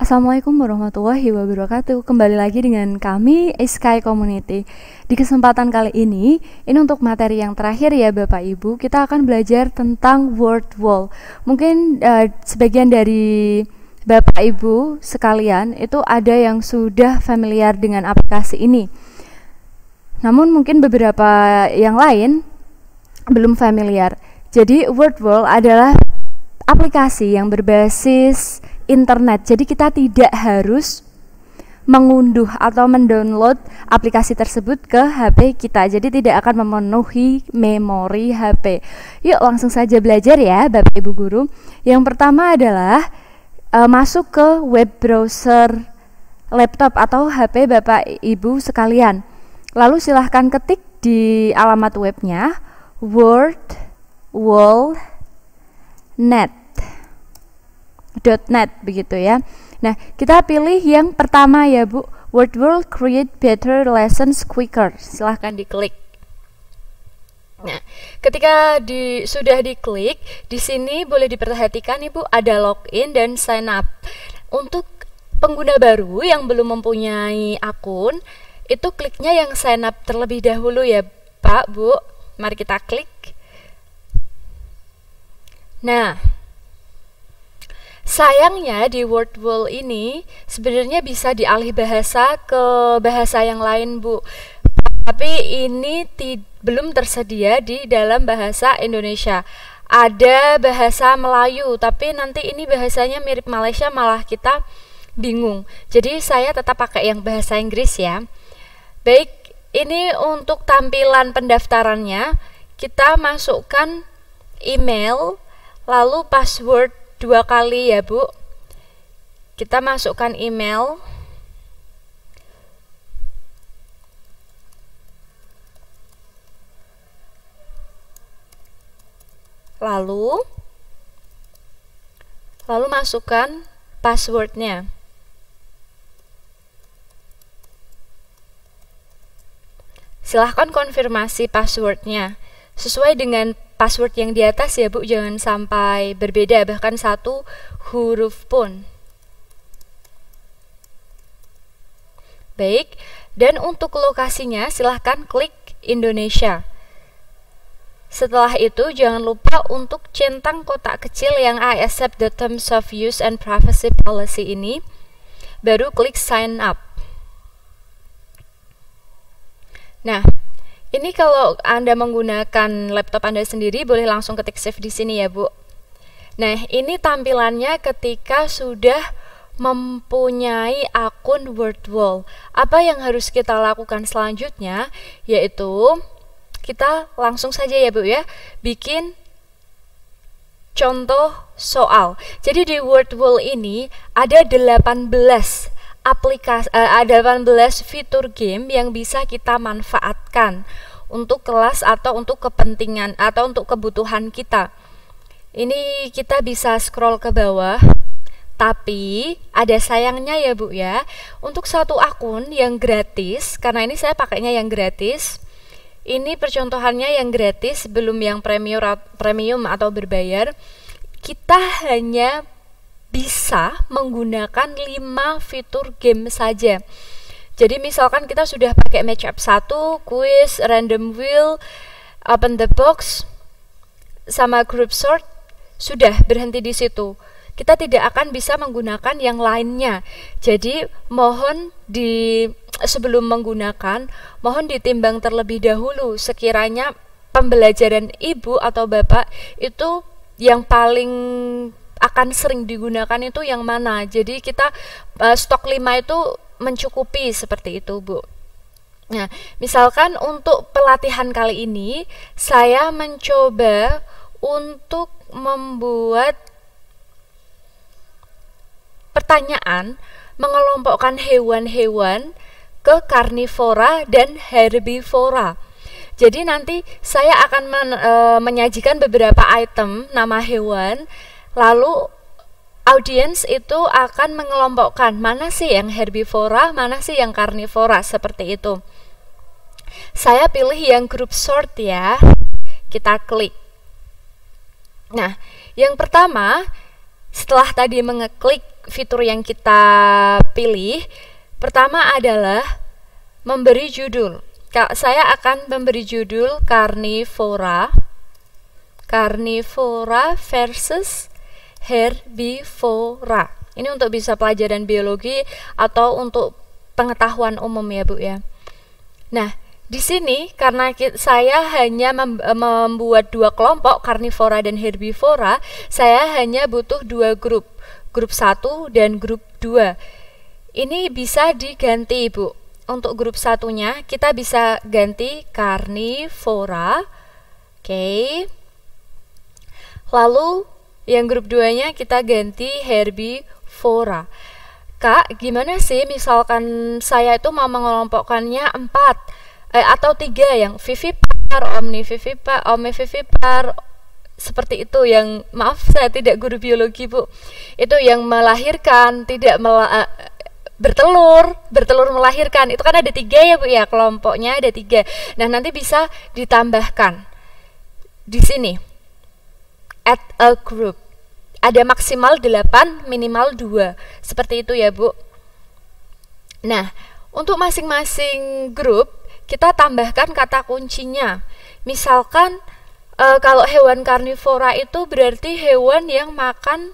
Assalamualaikum warahmatullahi wabarakatuh. Kembali lagi dengan kami Sky Community. Di kesempatan kali ini untuk materi yang terakhir ya Bapak Ibu, kita akan belajar tentang word wall. Mungkin sebagian dari Bapak Ibu sekalian itu ada yang sudah familiar dengan aplikasi ini. Namun mungkin beberapa yang lain belum familiar. Jadi word wall adalah aplikasi yang berbasis internet. Jadi kita tidak harus mengunduh atau mendownload aplikasi tersebut ke HP kita. Jadi tidak akan memenuhi memori HP. Yuk langsung saja belajar ya Bapak Ibu guru. Yang pertama adalah masuk ke web browser laptop atau HP Bapak Ibu sekalian. Lalu silahkan ketik di alamat webnya wordwall.net begitu ya. Nah, kita pilih yang pertama ya Bu, WordWall Create Better Lessons Quicker. Silahkan diklik. Nah, ketika sudah diklik, di sini boleh diperhatikan Ibu ada login dan sign up. Untuk pengguna baru yang belum mempunyai akun, itu kliknya yang sign up terlebih dahulu ya Pak, Bu. Mari kita klik. Nah, sayangnya di WordWall ini sebenarnya bisa dialih bahasa ke bahasa yang lain Bu, tapi ini belum tersedia di dalam bahasa Indonesia. Ada bahasa Melayu, tapi nanti ini bahasanya mirip Malaysia, malah kita bingung. Jadi saya tetap pakai yang bahasa Inggris ya. Baik, ini untuk tampilan pendaftarannya, kita masukkan email lalu password 2 kali ya Bu. Kita masukkan email, lalu masukkan passwordnya. Silahkan konfirmasi passwordnya sesuai dengan password yang di atas ya Bu, jangan sampai berbeda bahkan satu huruf pun. Baik, dan untuk lokasinya silahkan klik Indonesia. Setelah itu jangan lupa untuk centang kotak kecil yang I accept the terms of use and privacy policy ini, baru klik sign up. Nah, ini kalau Anda menggunakan laptop Anda sendiri boleh langsung ketik save di sini ya Bu. Nah, ini tampilannya ketika sudah mempunyai akun WordWall. Apa yang harus kita lakukan selanjutnya? Yaitu kita langsung saja ya Bu ya, bikin contoh soal. Jadi di WordWall ini ada 18 fitur game yang bisa kita manfaatkan untuk kelas atau untuk kepentingan atau untuk kebutuhan kita. Ini kita bisa scroll ke bawah, tapi ada sayangnya ya Bu ya, untuk satu akun yang gratis, karena ini saya pakainya yang gratis, ini percontohannya yang gratis, belum yang premium atau berbayar, kita hanya bisa menggunakan 5 fitur game saja. Jadi misalkan kita sudah pakai matchup 1, quiz, random wheel, open the box, sama group sort, sudah berhenti di situ. Kita tidak akan bisa menggunakan yang lainnya. Jadi mohon sebelum menggunakan, mohon ditimbang terlebih dahulu sekiranya pembelajaran Ibu atau Bapak itu yang paling akan sering digunakan itu yang mana. Jadi kita stok 5 itu mencukupi seperti itu Bu. Nah, misalkan untuk pelatihan kali ini saya mencoba untuk membuat pertanyaan mengelompokkan hewan-hewan ke karnivora dan herbivora. Jadi nanti saya akan menyajikan beberapa item nama hewan, lalu audiens itu akan mengelompokkan mana sih yang herbivora, mana sih yang karnivora, seperti itu. Saya pilih yang group sort ya. Kita klik. Nah, yang pertama setelah tadi mengeklik fitur yang kita pilih, pertama adalah memberi judul. Saya akan memberi judul Carnivora versus Herbivora. Ini untuk bisa pelajaran biologi atau untuk pengetahuan umum ya Bu ya. Nah, di sini karena saya hanya membuat dua kelompok, Carnivora dan Herbivora, saya hanya butuh dua grup 1 dan grup 2. Ini bisa diganti Bu. Untuk grup satunya kita bisa ganti Carnivora. Oke. Lalu yang grup 2-nya kita ganti Herbivora. Kak, gimana sih misalkan saya itu mau mengelompokkannya 4 atau 3 yang vivipar, omnivivipar, seperti itu, yang maaf saya tidak guru biologi Bu. Itu yang melahirkan, tidak bertelur melahirkan, itu kan ada 3 ya Bu ya, kelompoknya ada 3. Nah, nanti bisa ditambahkan di sini add a group, ada maksimal 8 minimal 2, seperti itu ya Bu. Nah, untuk masing-masing grup kita tambahkan kata kuncinya. Misalkan kalau hewan karnivora itu berarti hewan yang makan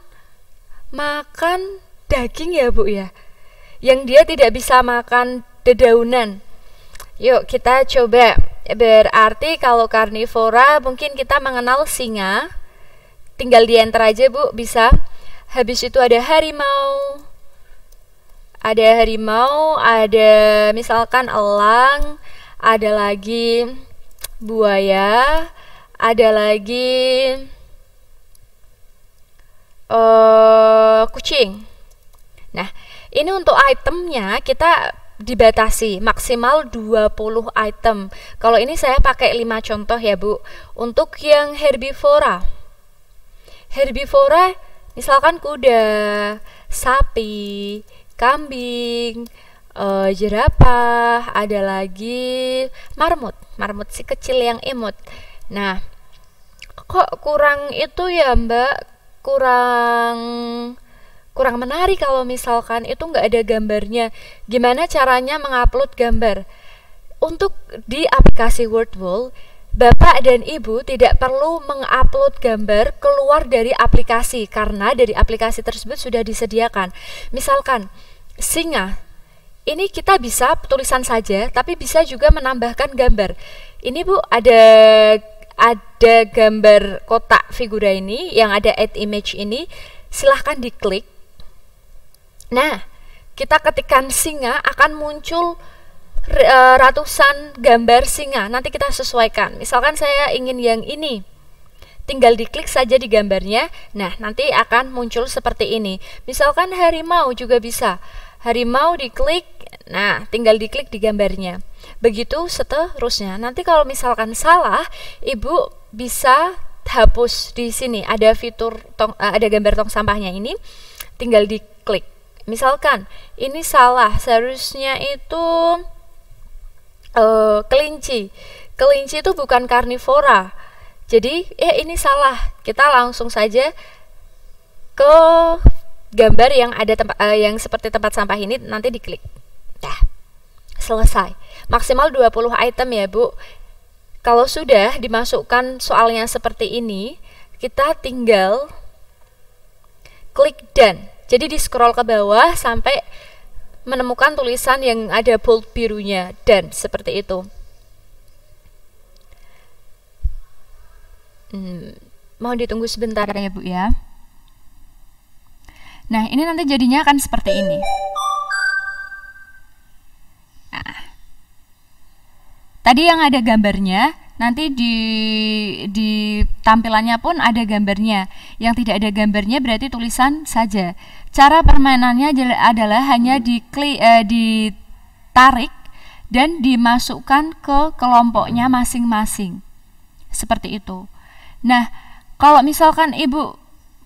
daging ya Bu ya, yang dia tidak bisa makan dedaunan. Yuk kita coba. Berarti kalau karnivora mungkin kita mengenal singa, tinggal di enter aja Bu, bisa. Habis itu ada harimau, ada misalkan elang, ada lagi buaya, ada lagi kucing. Nah, ini untuk itemnya kita dibatasi maksimal 20 item. Kalau ini saya pakai 5 contoh ya Bu. Untuk yang herbivora misalkan kuda, sapi, kambing, jerapah, ada lagi marmut si kecil yang imut. Nah, kok kurang itu ya Mbak, kurang menarik kalau misalkan itu nggak ada gambarnya. Gimana caranya mengupload gambar? Untuk di aplikasi WordWall, Bapak dan Ibu tidak perlu mengupload gambar keluar dari aplikasi, karena dari aplikasi tersebut sudah disediakan. Misalkan singa, ini kita bisa tulisan saja, tapi bisa juga menambahkan gambar. Ini Bu, ada gambar kotak figura ini yang ada add image ini, silahkan diklik. Nah, kita ketikkan singa, akan muncul ratusan gambar singa. Nanti kita sesuaikan. Misalkan saya ingin yang ini, tinggal diklik saja di gambarnya. Nah, nanti akan muncul seperti ini. Misalkan harimau juga bisa. Harimau diklik, nah tinggal diklik di gambarnya. Begitu seterusnya. Nanti kalau misalkan salah, Ibu bisa hapus. Di sini ada fitur ada gambar tong sampahnya ini, tinggal diklik. Misalkan ini salah, seharusnya itu kelinci itu bukan karnivora, jadi ini salah. Kita langsung saja ke gambar yang ada yang seperti tempat sampah ini, nanti diklik. Dah, selesai. Maksimal 20 item ya Bu. Kalau sudah dimasukkan soalnya seperti ini, kita tinggal klik done. Jadi di scroll ke bawah sampai menemukan tulisan yang ada bold birunya, dan seperti itu. Mohon ditunggu sebentar ya Bu ya. Nah, ini nanti jadinya akan seperti ini. Nah, tadi yang ada gambarnya, nanti di tampilannya pun ada gambarnya. Yang tidak ada gambarnya berarti tulisan saja. Cara permainannya adalah hanya ditarik dan dimasukkan ke kelompoknya masing-masing. Seperti itu. Nah, kalau misalkan Ibu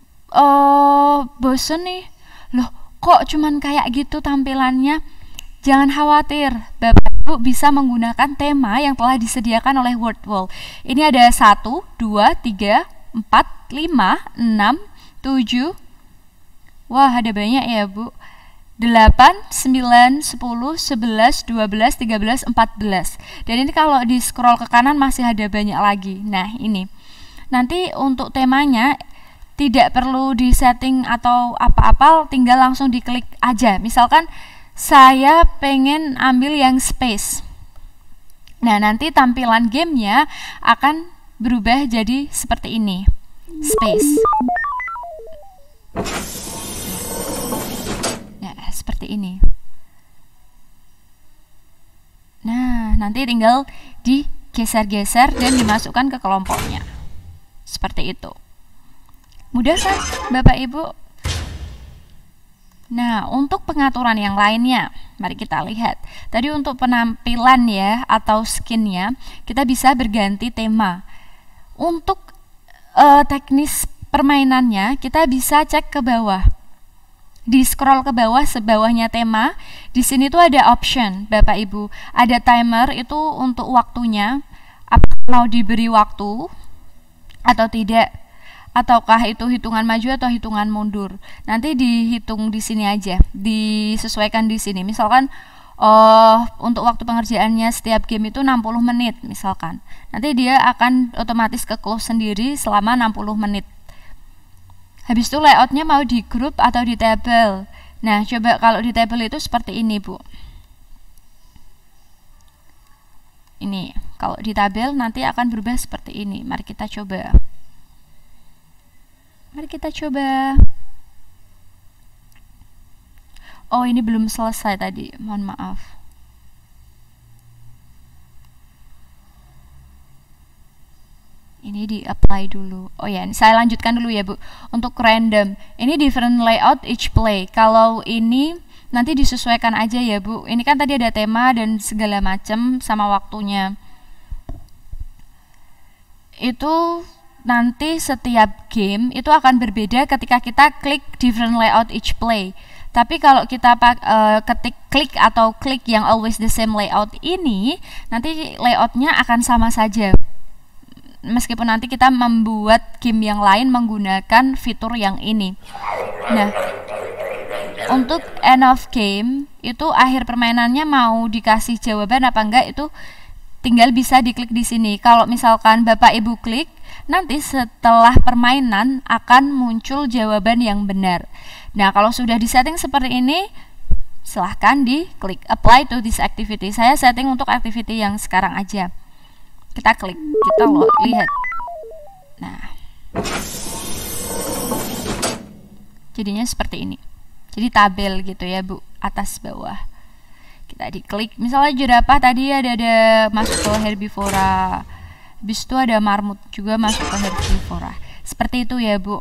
bosen nih, loh kok cuman kayak gitu tampilannya, jangan khawatir, Bapak Ibu bisa menggunakan tema yang telah disediakan oleh WordWall. Ini ada 1, 2, 3, 4, 5, 6, 7, Wah, ada banyak ya, Bu. 8, 9, 10, 11, 12, 13, 14. Dan ini kalau di scroll ke kanan masih ada banyak lagi. Nah, ini. Nanti untuk temanya tidak perlu di setting atau apa-apa, tinggal langsung diklik aja. Misalkan saya pengen ambil yang space. Nah, nanti tampilan gamenya akan berubah jadi seperti ini. Space. Nah, seperti ini. Nah, nanti tinggal digeser-geser dan dimasukkan ke kelompoknya. Seperti itu. Mudah kan, Bapak Ibu? Nah, untuk pengaturan yang lainnya, mari kita lihat. Tadi untuk penampilan ya, atau skinnya, kita bisa berganti tema. Untuk teknis permainannya, kita bisa cek ke bawah. Di scroll ke bawah, sebawahnya tema, di sini tuh ada option, Bapak Ibu. Ada timer, itu untuk waktunya. Apakah mau diberi waktu atau tidak? Ataukah itu hitungan maju atau hitungan mundur? Nanti dihitung di sini aja, disesuaikan di sini. Misalkan untuk waktu pengerjaannya setiap game itu 60 menit misalkan. Nanti dia akan otomatis ke close sendiri selama 60 menit. Habis itu layoutnya mau di grup atau di table. Nah, coba kalau di table itu seperti ini, Bu. Ini, kalau di tabel nanti akan berubah seperti ini. Mari kita coba. Mari kita coba. Oh, ini belum selesai tadi. Mohon maaf. Ini di-apply dulu. Oh ya, saya lanjutkan dulu ya, Bu. Untuk random. Ini different layout each play. Kalau ini nanti disesuaikan aja ya, Bu. Ini kan tadi ada tema dan segala macam sama waktunya. Itu nanti setiap game itu akan berbeda ketika kita klik different layout each play. Tapi kalau kita ketik klik atau klik yang always the same layout ini, nanti layoutnya akan sama saja. Meskipun nanti kita membuat game yang lain menggunakan fitur yang ini. Nah, untuk end of game itu akhir permainannya mau dikasih jawaban apa enggak itu tinggal bisa diklik di sini. Kalau misalkan Bapak Ibu klik, nanti setelah permainan akan muncul jawaban yang benar. Nah, kalau sudah disetting seperti ini, silahkan diklik apply to this activity. Saya setting untuk activity yang sekarang aja. Kita klik, kita lihat. Nah, jadinya seperti ini. Jadi tabel gitu ya, Bu, atas bawah. Kita diklik, misalnya jerapah tadi ada masuk ke herbivora. Habis itu ada marmut juga masuk ke herbivora. Seperti itu ya, Bu.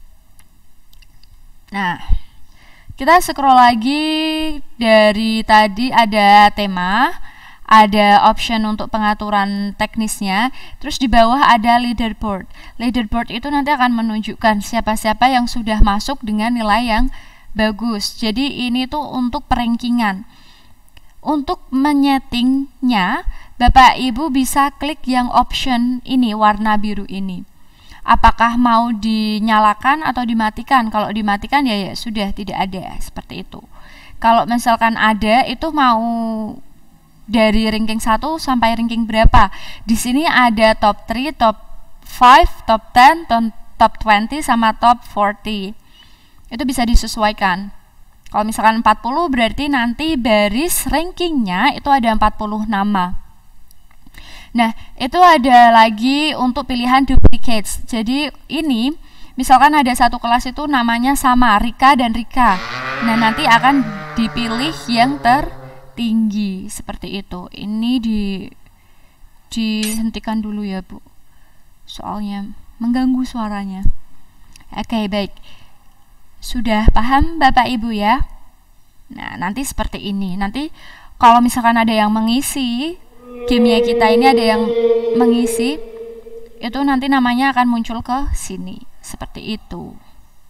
Nah, kita scroll lagi. Dari tadi ada tema, ada option untuk pengaturan teknisnya, terus di bawah ada leaderboard. Leaderboard itu nanti akan menunjukkan siapa-siapa yang sudah masuk dengan nilai yang bagus. Jadi ini tuh untuk perankingan. Untuk menyetingnya, Bapak Ibu bisa klik yang option ini, warna biru ini. Apakah mau dinyalakan atau dimatikan? Kalau dimatikan ya sudah tidak ada, seperti itu. Kalau misalkan ada, itu mau dari ranking 1 sampai ranking berapa? Di sini ada top 3, top 5, top 10, top 20 sama top 40. Itu bisa disesuaikan. Kalau misalkan 40 berarti nanti baris rankingnya itu ada 40 nama. Nah, itu ada lagi untuk pilihan duplicates. Jadi ini misalkan ada satu kelas itu namanya sama, Rika dan Rika. Nah, nanti akan dipilih yang tertinggi seperti itu. Ini dihentikan dulu ya, Bu. Soalnya mengganggu suaranya. Oke, baik. Sudah paham Bapak Ibu ya? Nah, nanti seperti ini. Nanti kalau misalkan ada yang mengisi gamenya kita ini, ada yang mengisi, itu nanti namanya akan muncul ke sini. Seperti itu.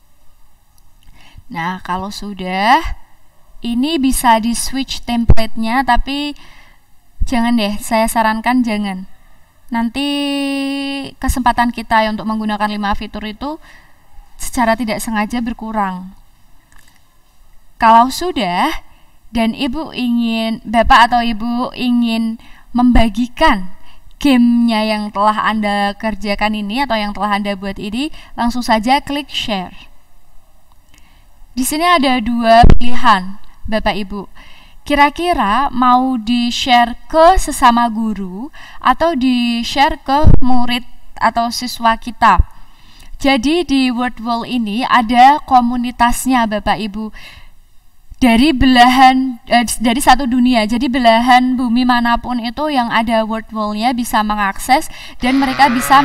Nah, kalau sudah, ini bisa di switch template-nya, tapi jangan deh, saya sarankan jangan. Nanti kesempatan kita untuk menggunakan 5 fitur itu secara tidak sengaja berkurang. Kalau sudah dan Bapak atau Ibu ingin membagikan gamenya yang telah Anda kerjakan ini atau yang telah Anda buat ini, langsung saja klik share. Di sini ada dua pilihan, Bapak Ibu. Kira-kira mau di-share ke sesama guru atau di-share ke murid atau siswa kita. Jadi di WordWall ini ada komunitasnya, Bapak Ibu. Dari dari satu dunia, jadi belahan bumi manapun itu yang ada WordWall-nya bisa mengakses dan mereka bisa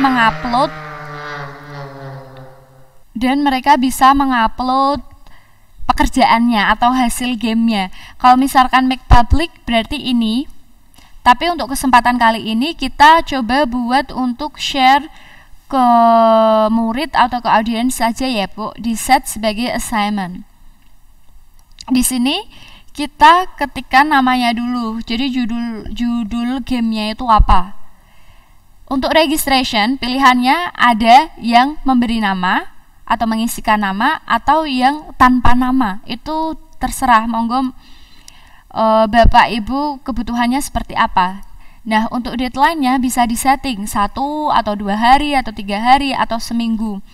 mengupload pekerjaannya atau hasil gamenya. Kalau misalkan make public berarti ini, tapi untuk kesempatan kali ini kita coba buat untuk share ke murid atau ke audiens saja ya Bu, di set sebagai assignment. Di sini kita ketikkan namanya dulu. Jadi judul gamenya itu apa. Untuk registration pilihannya ada yang memberi nama atau mengisikan nama atau yang tanpa nama. Itu terserah, monggo Bapak Ibu kebutuhannya seperti apa. Nah, untuk deadline-nya bisa disetting 1 atau 2 hari atau 3 hari atau seminggu.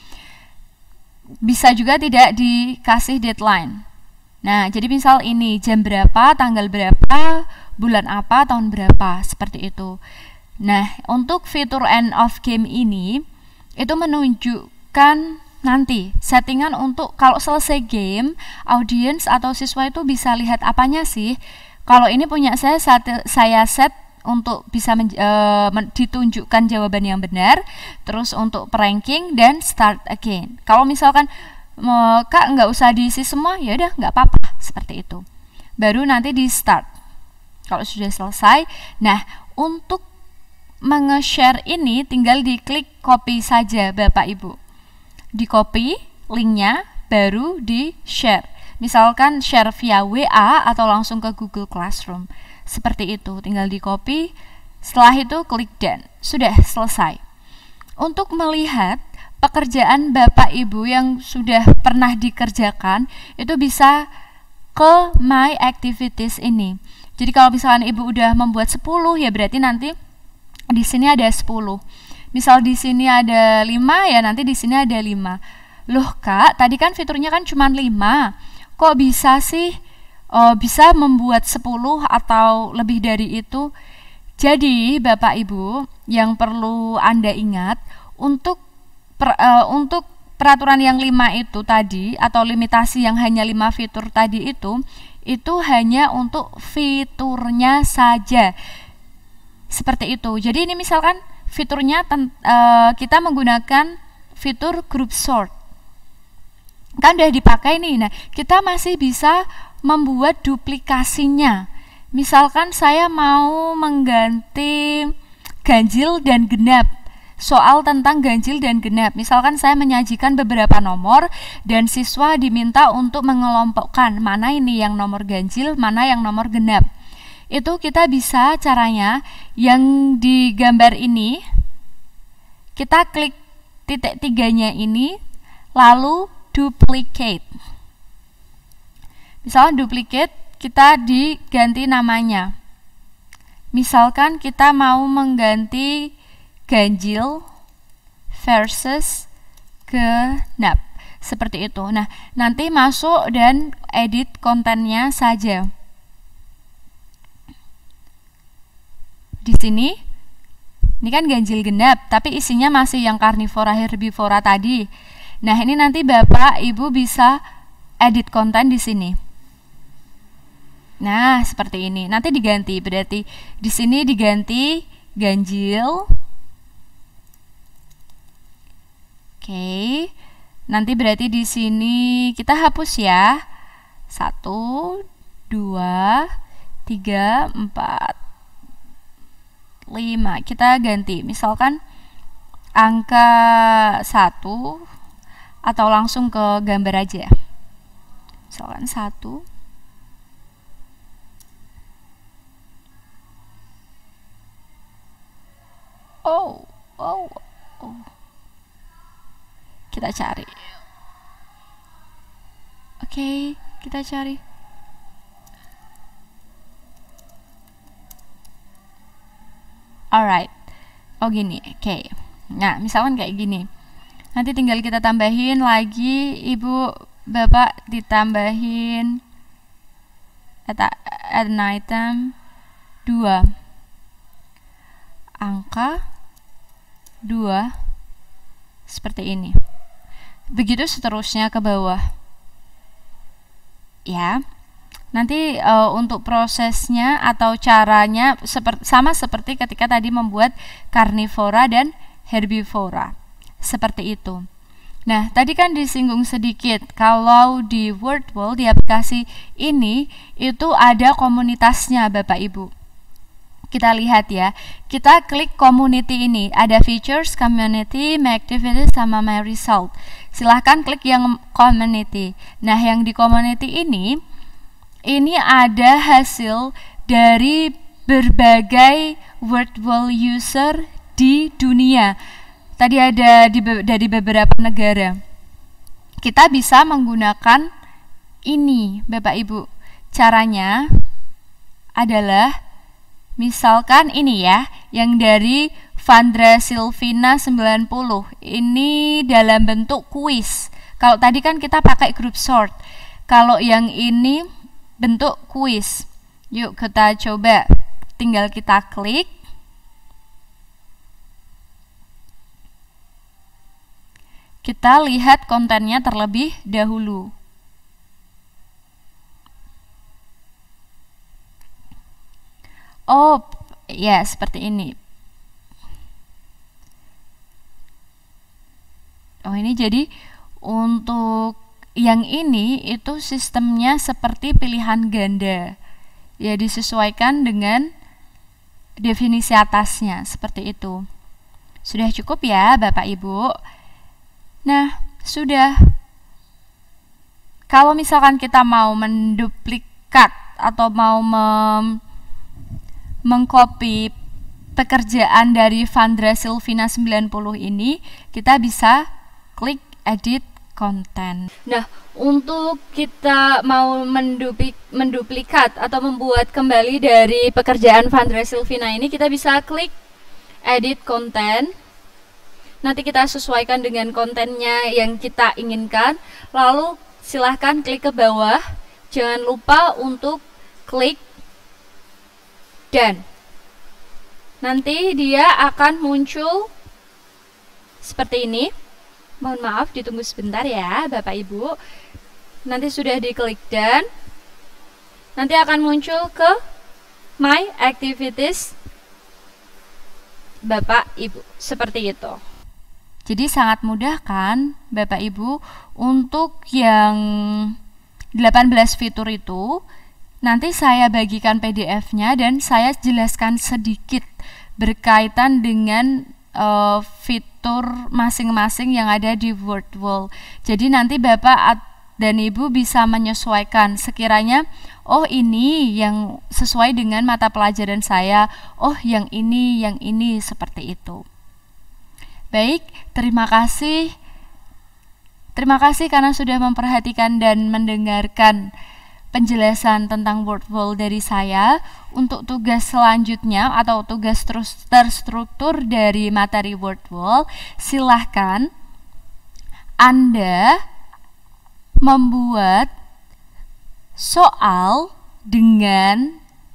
Bisa juga tidak dikasih deadline. Nah, jadi misal ini jam berapa, tanggal berapa, bulan apa, tahun berapa, seperti itu. Nah, untuk fitur end of game ini itu menunjukkan nanti settingan untuk kalau selesai game, audiens atau siswa itu bisa lihat apanya sih. Kalau ini punya saya set untuk bisa ditunjukkan jawaban yang benar, terus untuk ranking dan start again. Kalau misalkan Kak nggak usah diisi semua, ya udah nggak apa-apa, seperti itu. Baru nanti di start kalau sudah selesai. Nah, untuk menge-share ini tinggal diklik copy saja Bapak Ibu. Di copy linknya baru di share. Misalkan share via WA atau langsung ke Google Classroom. Seperti itu, tinggal di copy. Setelah itu klik done. Sudah selesai. Untuk melihat pekerjaan Bapak Ibu yang sudah pernah dikerjakan itu bisa ke My Activities ini. Jadi kalau misalnya Ibu udah membuat 10 ya berarti nanti di sini ada 10. Misal di sini ada 5 ya nanti di sini ada 5. Loh Kak, tadi kan fiturnya kan cuma 5. Kok bisa sih bisa membuat 10 atau lebih dari itu? Jadi Bapak Ibu yang perlu Anda ingat untuk peraturan yang 5 itu tadi atau limitasi yang hanya 5 fitur tadi itu hanya untuk fiturnya saja. Seperti itu. Jadi ini misalkan fiturnya kita menggunakan fitur group sort. Kan udah dipakai nih. Nah, kita masih bisa membuat duplikasinya. Misalkan saya mau mengganti ganjil dan genap. Soal tentang ganjil dan genap. Misalkan saya menyajikan beberapa nomor dan siswa diminta untuk mengelompokkan mana ini yang nomor ganjil, mana yang nomor genap. Itu kita bisa caranya yang di gambar ini kita klik titik 3-nya ini lalu duplicate. Misalkan duplicate kita diganti namanya. Misalkan kita mau mengganti ganjil versus genap, seperti itu. Nah, nanti masuk dan edit kontennya saja. Di sini, ini kan ganjil genap, tapi isinya masih yang karnivora herbivora tadi. Nah, ini nanti Bapak Ibu bisa edit konten di sini. Nah, seperti ini. Nanti diganti, berarti di sini diganti ganjil. Oke, nanti berarti di sini kita hapus ya. 1, 2, 3, 4, 5. Kita ganti, misalkan angka 1 atau langsung ke gambar aja. Misalkan 1. Oh. Kita cari. Oke, kita cari. Alright. Oh gini, oke. Nah, misalkan kayak gini. Nanti tinggal kita tambahin lagi, Ibu, Bapak ditambahin add an item 2. Angka 2 seperti ini. Begitu seterusnya ke bawah. Ya. Nanti untuk prosesnya atau caranya sama seperti ketika tadi membuat karnivora dan herbivora. Seperti itu. Nah, tadi kan disinggung sedikit kalau di WordWall, di aplikasi ini itu ada komunitasnya Bapak Ibu. Kita lihat ya. Kita klik community ini. Ada features, community, my activities, sama my result. Silahkan klik yang community. Nah, yang di community ini ada hasil dari berbagai WordWall user di dunia. Tadi ada dari beberapa negara. Kita bisa menggunakan ini, Bapak Ibu. Caranya adalah misalkan ini ya, yang dari Vandra Silvina 90. Ini dalam bentuk kuis. Kalau tadi kan kita pakai group sort. Kalau yang ini bentuk kuis. Yuk kita coba. Tinggal kita klik. Kita lihat kontennya terlebih dahulu. Oh, ya seperti ini. Oh, ini jadi untuk yang ini itu sistemnya seperti pilihan ganda. Ya, disesuaikan dengan definisi atasnya, seperti itu. Sudah cukup ya, Bapak Ibu? Nah, sudah. Kalau misalkan kita mau menduplikat atau mau mengcopy pekerjaan dari Vandra Silvina 90 ini, kita bisa klik edit konten. Nah, untuk kita mau menduplikat atau membuat kembali dari pekerjaan Vandra Silvina ini, kita bisa klik edit konten. Nanti kita sesuaikan dengan kontennya yang kita inginkan. Lalu silahkan klik ke bawah. Jangan lupa untuk klik dan nanti dia akan muncul seperti ini. Mohon maaf, ditunggu sebentar ya Bapak Ibu. Nanti sudah diklik dan nanti akan muncul ke My Activities Bapak Ibu, seperti itu. Jadi sangat mudah kan Bapak Ibu. Untuk yang 18 fitur itu nanti saya bagikan PDF-nya dan saya jelaskan sedikit berkaitan dengan fitur masing-masing yang ada di WordWall. Jadi nanti Bapak dan Ibu bisa menyesuaikan sekiranya, oh ini yang sesuai dengan mata pelajaran saya, oh yang ini, seperti itu. Baik, terima kasih. Terima kasih karena sudah memperhatikan dan mendengarkan penjelasan tentang WordWall dari saya. Untuk tugas selanjutnya atau tugas terstruktur dari materi WordWall, silahkan Anda membuat soal dengan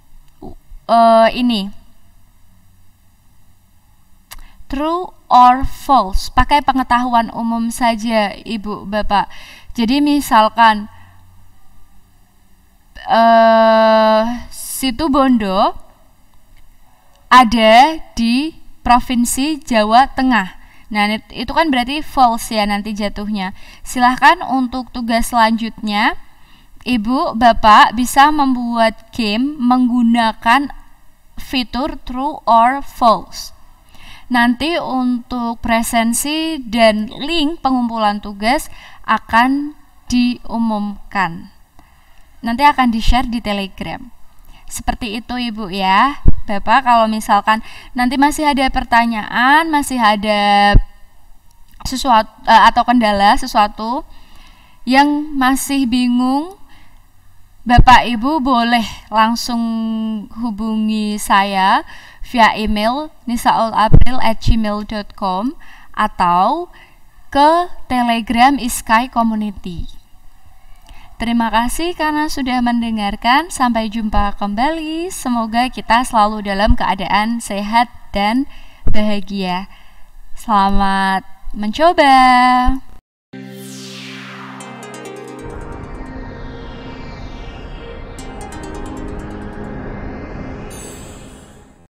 ini, true or false, pakai pengetahuan umum saja Ibu Bapak. Jadi misalkan Situ Bondo ada di Provinsi Jawa Tengah. Nah, itu kan berarti false ya nanti jatuhnya. Silahkan untuk tugas selanjutnya, Ibu, Bapak bisa membuat game menggunakan fitur true or false. Nanti untuk presensi dan link pengumpulan tugas akan diumumkan. Nanti akan di-share di Telegram. Seperti itu Ibu ya. Bapak, kalau misalkan nanti masih ada pertanyaan, masih ada sesuatu atau kendala sesuatu yang masih bingung, Bapak Ibu boleh langsung hubungi saya via email nisaulapril@gmail.com atau ke Telegram Iskai Community. Terima kasih karena sudah mendengarkan. Sampai jumpa kembali. Semoga kita selalu dalam keadaan sehat dan bahagia. Selamat mencoba.